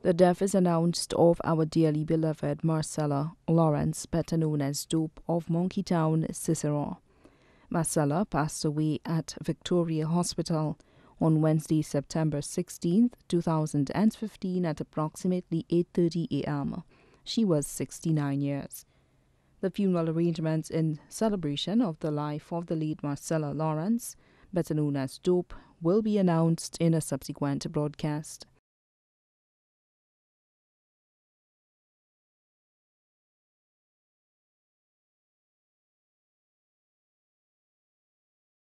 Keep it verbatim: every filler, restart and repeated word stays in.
The death is announced of our dearly beloved Marcella Lawrence, better known as Dope of Monkeytown, Cicero. Marcella passed away at Victoria Hospital on Wednesday, September sixteenth, two thousand fifteen at approximately eight thirty a m She was sixty-nine years. The funeral arrangements in celebration of the life of the late Marcella Lawrence, better known as Dope, will be announced in a subsequent broadcast.